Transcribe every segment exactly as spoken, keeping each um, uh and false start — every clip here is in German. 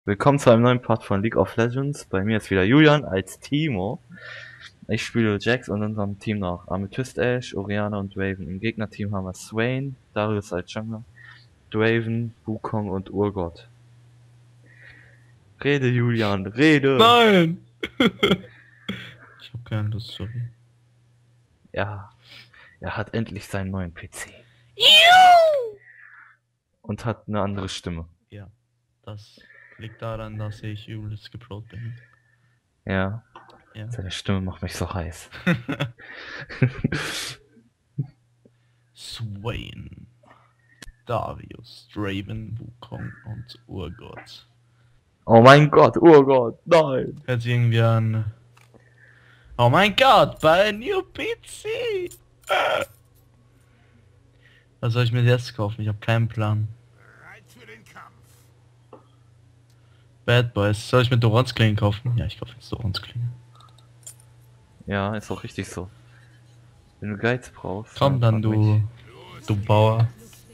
Willkommen zu einem neuen Part von League of Legends. Bei mir ist wieder Julian als Timo. Ich spiele Jax und in unserem Team noch Amethyst Ash, Orianna und Draven. Im Gegnerteam haben wir Swain, Darius als Jungler, Draven, Wukong und Urgot. Rede, Julian, rede! Nein! Ich hab keine Lust, sorry. Ja, er hat endlich seinen neuen P C. Und hat eine andere Stimme. Ja, das liegt daran, dass ich übelst geprot bin. Ja, Ja. seine Stimme macht mich so heiß. Swain, Darius, Draven, Wukong und Urgot. Oh mein Gott, Urgot, nein! Hört sich irgendwie an. Oh mein Gott, buy a new P C! Äh. Was soll ich mir jetzt kaufen? Ich habe keinen Plan. Bad Boys. Soll ich mir Dorans Klingen kaufen? Ja, ich kaufe jetzt Dorans Klingen. Ja, ist auch richtig so. Wenn du Geiz brauchst. Komm dann, du, du Bauer.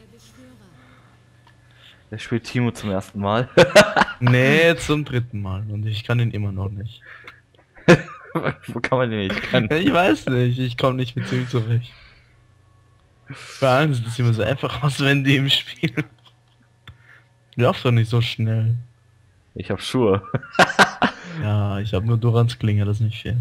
Der spielt Timo zum ersten Mal. Nee, zum dritten Mal. Und ich kann ihn immer noch nicht. Wo kann man den nicht kennen? Ich weiß nicht, ich komme nicht mit ihm zurecht. Vor allem sieht es immer so einfach aus, wenn die im Spiel. Lauf doch nicht so schnell. Ich hab Schuhe. Ja, ich habe nur Dorans Klinge, das ist nicht viel.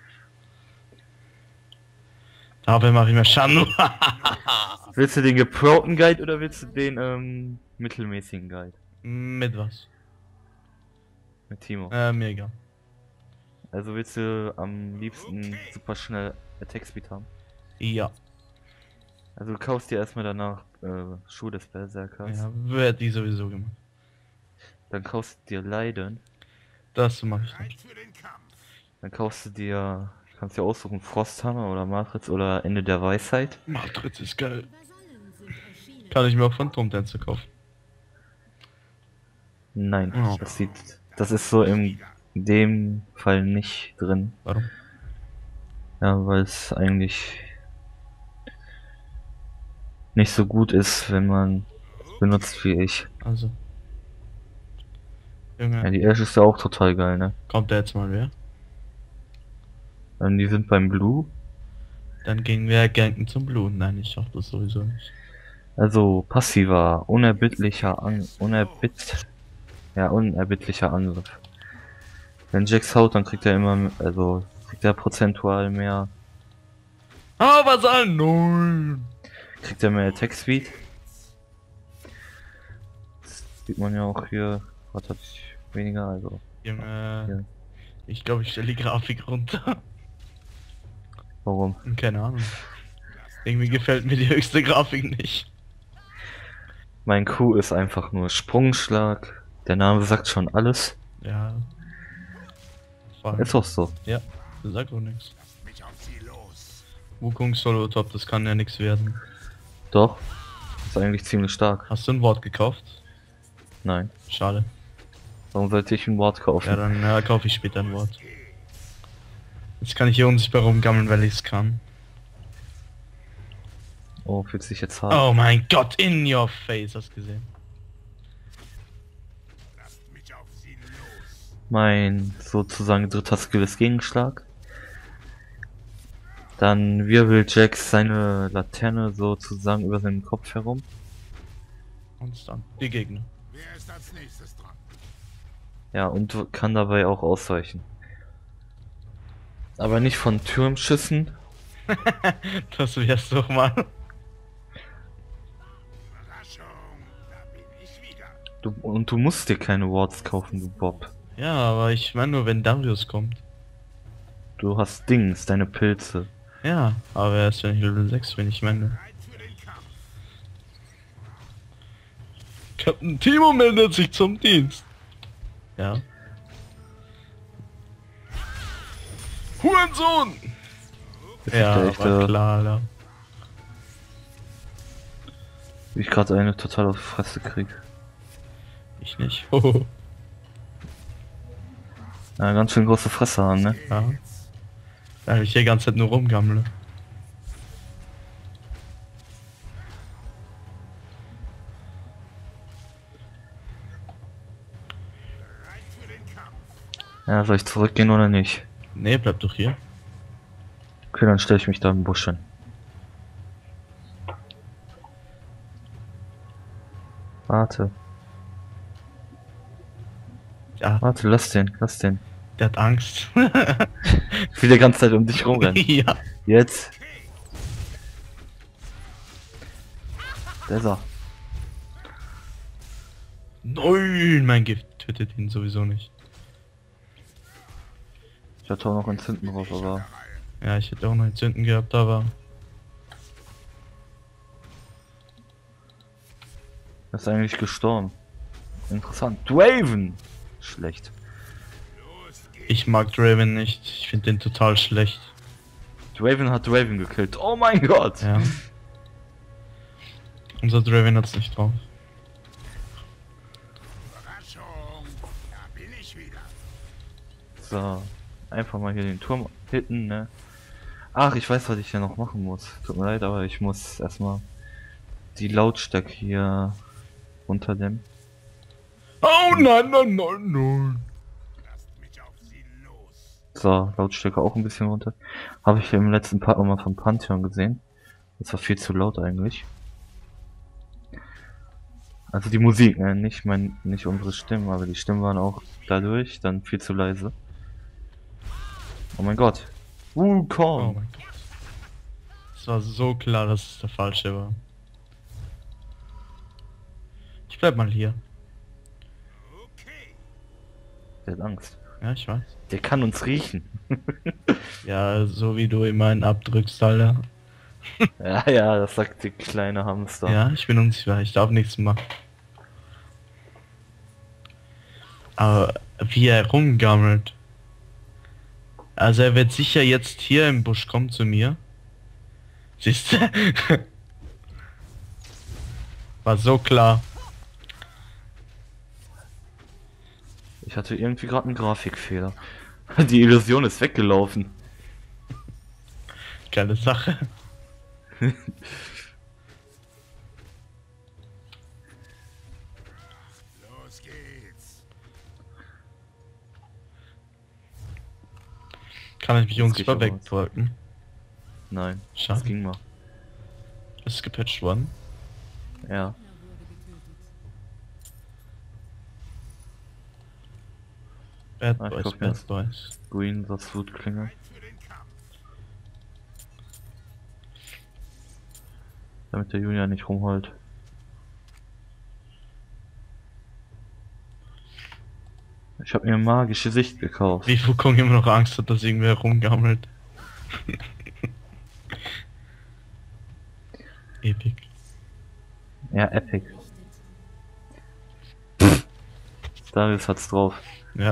Aber mache ich mir Schaden. Willst du den geproten Guide oder willst du den ähm, mittelmäßigen Guide? Mit was? Mit Timo. Äh, mir egal. Also willst du am liebsten super schnell Attack Speed haben? Ja. Also du kaufst dir erstmal danach äh, Schuhe des Berserkers. Ja, wird die sowieso gemacht. Dann kaufst du dir Leiden. Das mache ich nicht. Dann kaufst du dir, kannst dir aussuchen, Frosthammer oder Matrix oder Ende der Weisheit. Matrix ist geil. Kann ich mir auch Phantom Dancer kaufen? Nein, Oh. das sieht, das ist so in dem Fall nicht drin. Warum? Ja, weil es eigentlich nicht so gut ist, wenn man benutzt wie ich. Also. Junge, Ja, die Ash ist ja auch total geil, ne? kommt da jetzt mal wer? Ähm, die sind beim Blue. Dann gehen wir ganken zum Blue. Nein, ich schaff das sowieso nicht. Also passiver, unerbittlicher An unerbitt ja, unerbittlicher Angriff. Wenn Jax haut, dann kriegt er immer, also kriegt er prozentual mehr, Ah, was soll? Nein! kriegt er mehr Attack Speed. Das sieht man ja auch hier, was hat ich weniger, also. Junge, Ja. ich glaube, ich stelle die Grafik runter. Warum? Keine Ahnung. Irgendwie gefällt mir die höchste Grafik nicht. Mein Q ist einfach nur Sprungschlag. Der Name sagt schon alles. Ja. Voll. Ist auch so. Ja, das sagt auch nichts. Wukong Solo Top, das kann ja nichts werden. Doch. Ist eigentlich ziemlich stark. Hast du ein Wort gekauft? Nein. Schade. Warum sollte ich ein Wort kaufen? Ja, dann ja, kaufe ich später ein Wort. Jetzt kann ich hier unsichtbar rumgammeln, weil ich es kann. Oh, fühlt sich jetzt hart. Oh mein Gott, in your face, hast du gesehen? Mein sozusagen dritter Skill ist Gegenschlag. Dann wirbelt Jax seine Laterne sozusagen über seinen Kopf herum. Und dann die Gegner. Wer ist als nächstes dran? Ja, und kann dabei auch ausweichen. Aber nicht von Türmschüssen. Das wär's doch mal. Überraschung, da bin ich wieder. Du, und du musst dir keine Wards kaufen, du Bob. Ja, aber ich meine nur, wenn Darius kommt. Du hast Dings, deine Pilze. Ja, aber erst wenn ich Level sechs bin, ich meine. Bereit für den Kampf. Captain Timo meldet sich zum Dienst. Ja. Hurensohn! Ja, echt, war äh, klar, Alter. Wie ich gerade eine total auf die Fresse krieg. Ich nicht. Hoho. Ja, ganz schön große Fresse haben, ne? Ja. Da ich hier die ganze Zeit nur rumgammle. Ja, soll ich zurückgehen oder nicht? Nee, bleib doch hier. Okay, dann stelle ich mich da im Busch hin. Warte, Ja, warte, lass den, lass den. der hat Angst. Ich will die ganze Zeit um dich rumrennen. Ja. Jetzt. Der ist er. Nein, mein Gift tötet ihn sowieso nicht. Ich hatte auch noch Entzünden drauf, aber... Ja, ich hätte auch noch Entzünden gehabt, aber... Er ist eigentlich gestorben. Interessant. Draven! Schlecht. Ich mag Draven nicht. Ich finde den total schlecht. Draven hat Draven gekillt. Oh mein Gott! Ja. Unser Draven hat's nicht drauf. Überraschung, da bin ich wieder. So. Einfach mal hier den Turm hitten, ne? Ach, ich weiß, was ich hier noch machen muss. Tut mir leid, aber ich muss erstmal die Lautstärke hier runterdämmen. Oh nein, nein, nein, nein. Lasst mich auf sie los. So, Lautstärke auch ein bisschen runter. Habe ich im letzten Part nochmal von Pantheon gesehen. Das war viel zu laut eigentlich. Also die Musik, ne? Nicht mein, nicht unsere Stimmen, aber die Stimmen waren auch dadurch dann viel zu leise. Oh mein Gott. Oh Wukong. mein Gott. Es war so klar, dass es der falsche war. Ich bleib mal hier. Okay. Der hat Angst. Ja, ich weiß. Der kann uns riechen. Ja, so wie du immer einen abdrückst, Alter. Ja, ja, das sagt die kleine Hamster. Ja, ich bin unsicher. Ich darf nichts machen. Aber wie er rumgammelt. Also er wird sicher jetzt hier im Busch kommen zu mir. Siehst du? War so klar. Ich hatte irgendwie gerade einen Grafikfehler. Die Illusion ist weggelaufen. Geile Sache. Los geht's. Kann ich mich Jetzt uns geh ich mal aber wegdrücken? Nein, Schade. das ging mal. Ist gepatcht worden. Ja. Bad Ah, ich Boys, glaub, mir Bad ist- Boys. Green, das Wutklinge. Für den Kampf. Damit der Junior nicht rumheult. Ich habe mir ein magische Sicht gekauft. Wie Wukong immer noch Angst hat, dass irgendwer rumgammelt. Epic. Ja, epic. Darius hat's drauf. Ja.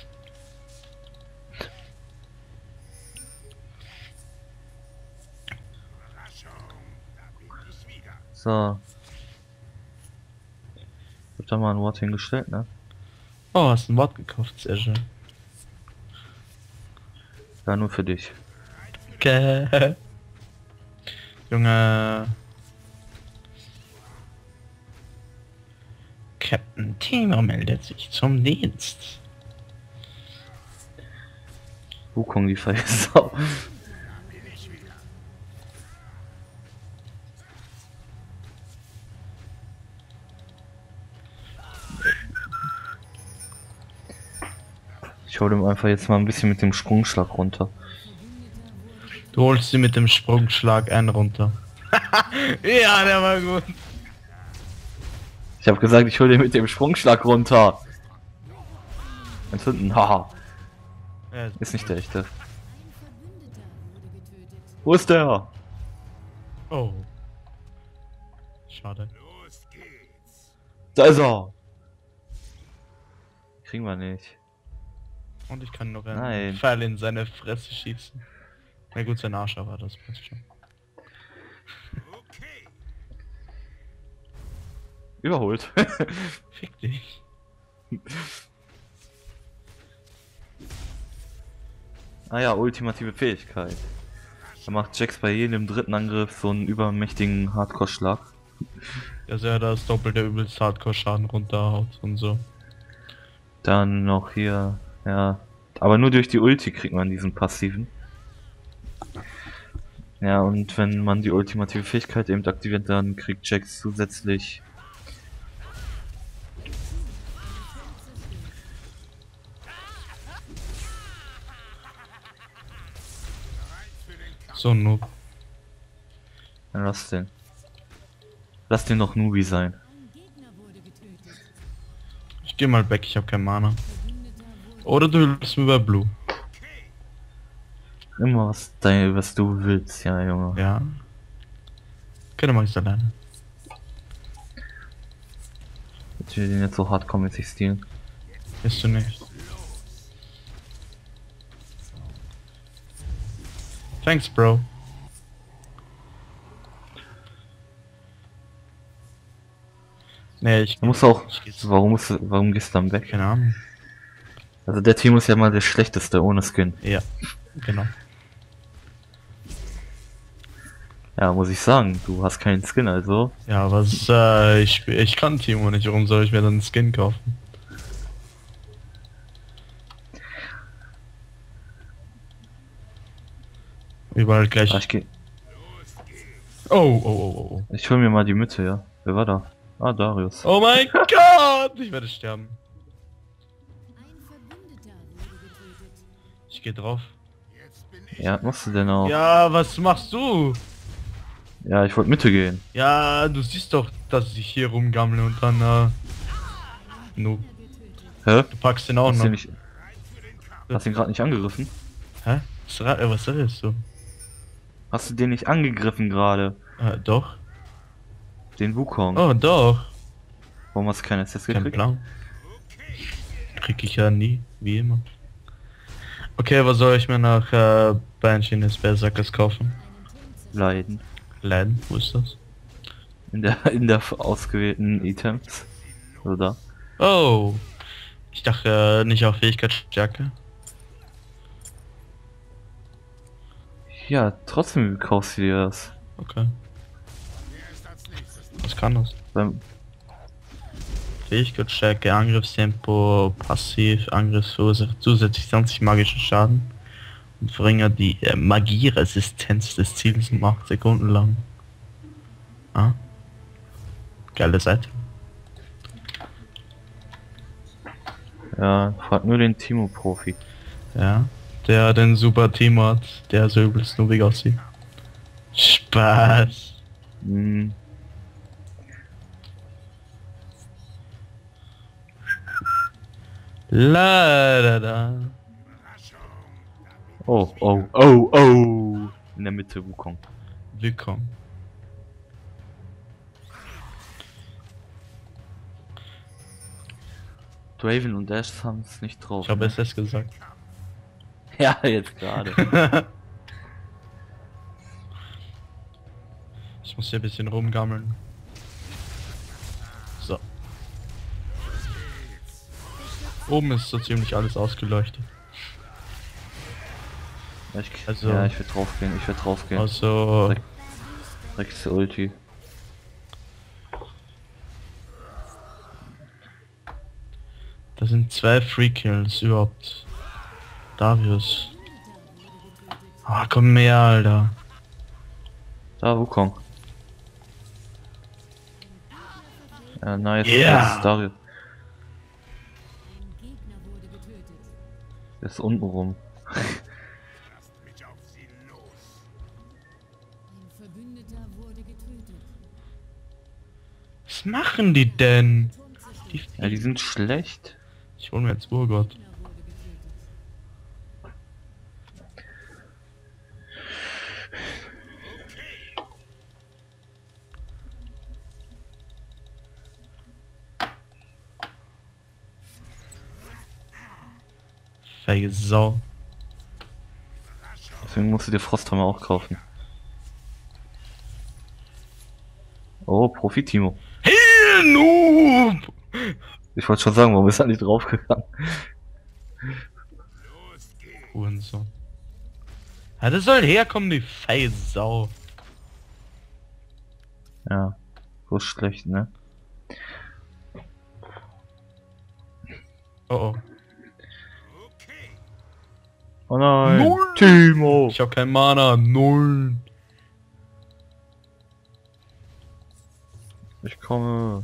Überraschung, da bin ich wieder. So. Ich hab da mal ein Wort hingestellt, ne? Oh, hast ein Wort gekauft, sehr schön. Ja, nur für dich. Okay. Junge. Captain Timo meldet sich zum Dienst. Wukong, die freie Sau. Da bin ich wieder. Ich hol ihm einfach jetzt mal ein bisschen mit dem Sprungschlag runter. Du holst sie mit dem Sprungschlag einen runter. Ja, der war gut. Ich habe gesagt, ich hol den mit dem Sprungschlag runter. Entzünden, haha. Ja, Ist nicht der echte. Wo ist der? Oh. Schade. Los geht's. Da ist er. Kriegen wir nicht. Und ich kann noch einen Nein. Pfeil in seine Fresse schießen. Na gut, sein Arsch aber, das passt schon. Okay. Überholt. Fick dich. Ah ja, ultimative Fähigkeit. Da macht Jax bei jedem dritten Angriff so einen übermächtigen Hardcore-Schlag. Dass er das doppelte übelst Hardcore-Schaden runterhaut und so. Dann noch hier, ja. Aber nur durch die Ulti kriegt man diesen passiven. Ja, und wenn man die ultimative Fähigkeit eben aktiviert, dann kriegt Jax zusätzlich So ein Noob. ja, lass den. Lass den noch Nubi sein. Ich geh mal weg, ich habe kein Mana. Oder du willst mir bei Blue. Immer was, dein, was du willst, ja, Junge. Ja. Okay, dann mach ich's alleine. Ich will den jetzt so hardcore-mäßig stealen. Bist du nicht. Thanks, Bro. Nee, ich Du musst auch. ich geh's- Warum musst du, warum gehst du dann weg? Keine Ahnung. Also der Team ist ja mal der schlechteste ohne Skin. Ja, genau. Ja, muss ich sagen, du hast keinen Skin, also. Ja, was, äh, ich, spiel- ich kann Timo nicht, warum soll ich mir dann einen Skin kaufen? Überall gleich. Ah, ich geh, Oh, oh, oh, oh, oh. ich hol mir mal die Mitte, ja. Wer war da? Ah, Darius. Oh mein Gott! Ich werde sterben. Ich geh drauf. Jetzt bin ich Ja, machst du denn auch? Ja, was machst du? Ja, ich wollte Mitte gehen. Ja, du siehst doch, dass ich hier rumgammle und dann, äh... No. Hä? Du packst den auch Hast du noch. ihn nicht, hast du ihn gerade nicht angegriffen? Hä? Was, ra- äh, was redest du? Hast du den nicht angegriffen gerade? Äh, doch. Den Wukong? Oh, doch. Warum hast du keinen Assist Kein gekriegt? Plan. Krieg ich ja nie, wie immer. Okay, was soll ich mir nach äh, Banshee des Berserkers kaufen? Leiden. Leiden, wo ist das? In der, in der ausgewählten Items. Oder? Oh! Ich dachte äh, nicht auf Fähigkeitsstärke. Ja, trotzdem kaufst du dir das. Okay. Wer ist als nächstes? Was kann das? Beim, Fähigkeitsstärke, Angriffstempo, passiv, Angriff verursacht zusätzlich zwanzig magischen Schaden und verringert die äh, Magieresistenz des Ziels um acht Sekunden lang. Ah. Geile Seite. ja, frag nur den Timo-Profi. Ja. Der den super Team hat, der so übelst nubig aussieht. Spaß. Hm, La da da. oh, oh, oh, oh. In der Mitte Wukong. Willkommen. Draven und Dash haben es nicht drauf. Ich habe ne? S S gesagt. Ja, jetzt gerade. Ich muss hier ein bisschen rumgammeln. So. Oben ist so ziemlich alles ausgeleuchtet. Ja, ich, Also- ja, ich würde draufgehen, ich würde draufgehen. Also, Direkt- Direkt zur Ulti. das sind zwei Free Kills überhaupt. Darius. Ah, komm mehr, Alter. Da, Wukong. Ja, nice. Yeah. Das ist Darius. Der ist unten rum. Lasst mich auf sie los. Ein Verbündeter wurde getötet. Was machen die denn? Die Ja, die sind schlecht. ich hol mir jetzt Urgott. Gegner wurde getötet. Feige Sau. Deswegen musst du dir Frosthammer auch kaufen. Oh, Profi Timo. Hey, Noob! Ich wollte schon sagen, warum ist er nicht draufgegangen? Los geht's. Hurensohn. Ja, das soll herkommen, die feige Sau. Ja, so schlecht, ne? Oh oh. Oh nein. Null. Timo. Ich hab kein Mana. Null. Ich komme.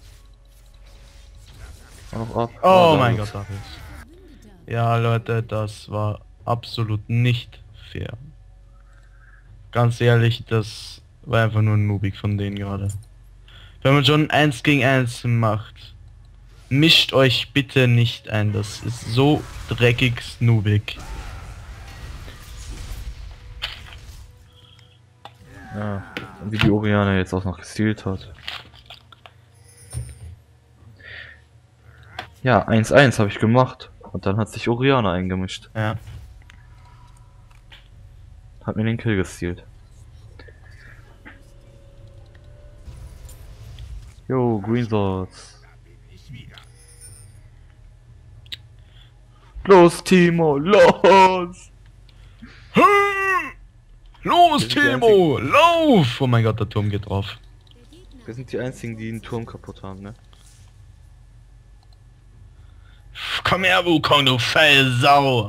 Auf, ab. Oh da mein ist- Gott, David. Ja, Leute, das war absolut nicht fair. Ganz ehrlich, das war einfach nur ein Noobig von denen gerade. Wenn man schon eins gegen eins macht, mischt euch bitte nicht ein. Das ist so dreckig snoobig. Ja. Und wie die Oriana jetzt auch noch gestealt hat. Ja, eins eins habe ich gemacht. Und dann hat sich Oriana eingemischt. Ja. Hat mir den Kill gestealt. Jo, Green Swords. Los, Timo, los! Los, sind die Timo! Lauf! Oh mein Gott, der Turm geht drauf. Wir sind die einzigen, die den Turm kaputt haben, ne? Komm her, Wukong, du Fellsau!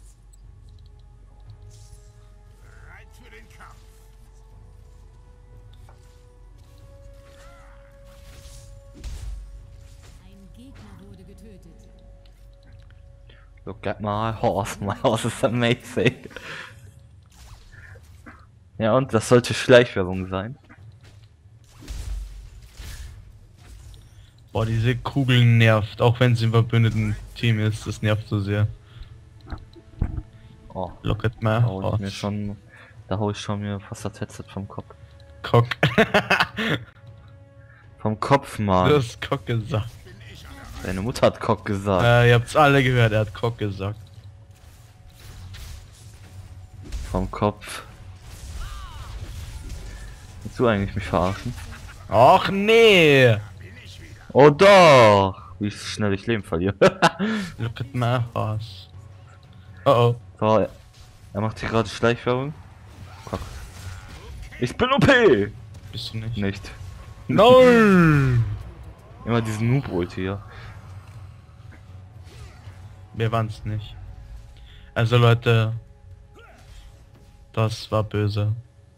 Bereit für den Kampf. Ein Gegner wurde getötet. Look at my horse, my horse is amazing. Ja, und das sollte Schleichwerbung sein. Boah, diese Kugel nervt, auch wenn sie im verbündeten Team ist, das nervt so sehr. Oh, Look at da my hau ich mir horse. schon, da hau ich schon mir fast das Headset vom Kopf. Cock. Vom Kopf, Mann. Du hast Cock gesagt. Deine Mutter hat Cock gesagt. Äh, ihr habt's alle gehört, er hat Cock gesagt. Vom Kopf. Willst du eigentlich mich verarschen? Ach nee! Oh doch! Wie schnell ich Leben verliere. Look at my horse. Oh oh. So, er macht hier gerade Schleichwerbung. Guck. Ich bin O P! Bist du nicht? Nicht. Nein! Immer diesen Noob-Ult hier. Wir waren's nicht. Also Leute, das war böse.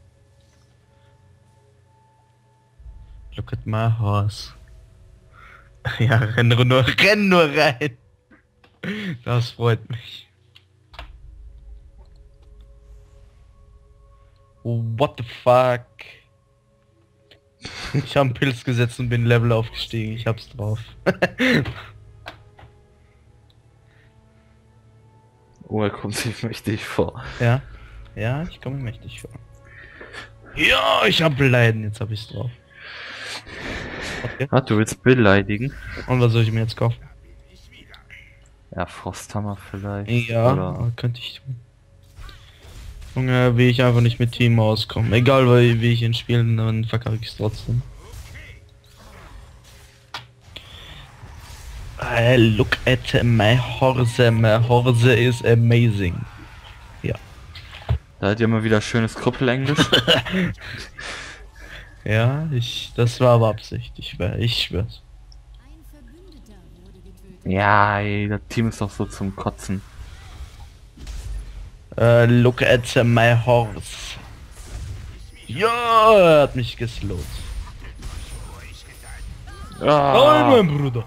Look at my horse. Ja, renn nur, nur, renn nur rein. Das freut mich. What the fuck? Ich habe einen Pilz gesetzt und bin Level aufgestiegen. Ich hab's drauf. Oh, er kommt sich mächtig vor. Ja, ja, ich komme mir mächtig vor. Ja, ich hab Leiden, jetzt hab ich's drauf. Okay. Ah, du willst beleidigen? Und was soll ich mir jetzt kaufen? Ja, Frosthammer vielleicht. Ja, Oder aber könnte ich tun. Junge, wie ich einfach nicht mit Team auskomme. Egal weil, wie ich ihn spiele, dann verkacke ich es trotzdem. Uh, look at my horse, my horse is amazing. Ja. da hat ihr immer wieder schönes Krüppelenglisch. Ja, ich, das war aber Absicht, ich schwör, ich schwör's. Ein Verbündeter wurde getötet. Ja, ey, das Team ist doch so zum Kotzen. Uh, look at my horse. Ja, er hat mich geslowt. Ah, Nein, mein Bruder.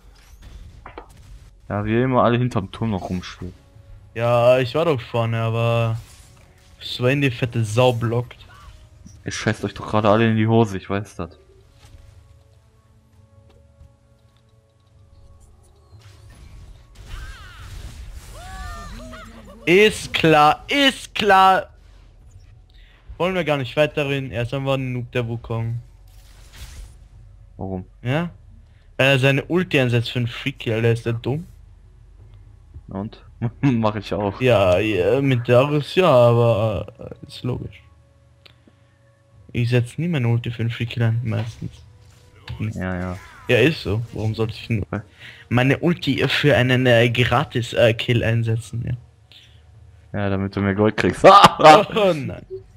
ja, wie immer alle hinterm Turm noch rumstehen. Ja, ich war doch vorne, aber Swain die fette Sau blockt. Ihr scheißt euch doch gerade alle in die Hose, ich weiß das. Ist klar, ist klar. Wollen wir gar nicht weiterreden. Er ist einfach ein Noob, der Wukong. Warum? Ja? Weil er seine Ulti einsetzt für einen Freak-Kill, der ist der dumm. Und? Mach ich auch. Ja, ja, mit Darius ja, aber äh, ist logisch. Ich setze nie meine Ulti für einen Freak-Kill ein, meistens. Ja, ja. Ja, ist so. Warum sollte ich nur meine Ulti für einen äh, Gratis-Kill einsetzen, ja. Ja, damit du mehr Gold kriegst. Ah, ah. Oh nein.